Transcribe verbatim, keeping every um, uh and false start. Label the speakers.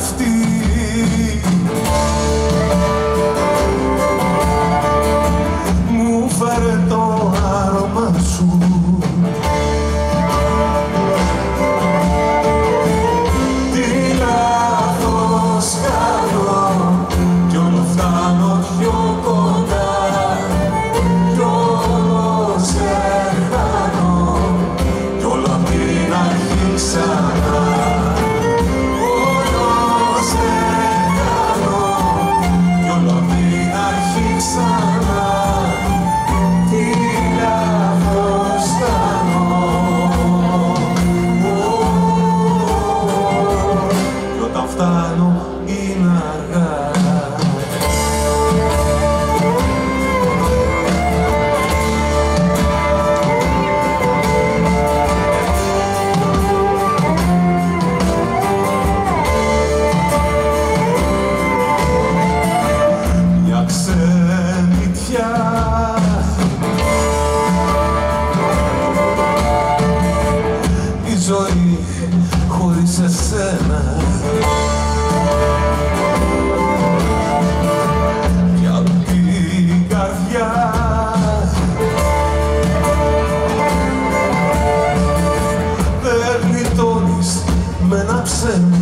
Speaker 1: αυτή. Μου φέρε το άρωμα σου, τι λάθος κάνω κι όλο φτάνω πιο κοντά, κι όλο σε χάνω κι όλο απ' την αρχή ξανά. Φτάνω είναι αργά. Μια ξενιτιά η ζωή χωρίς εσένα. Κι απ' την καρδιά δεν γλιτώνεις με ένα ψέμα.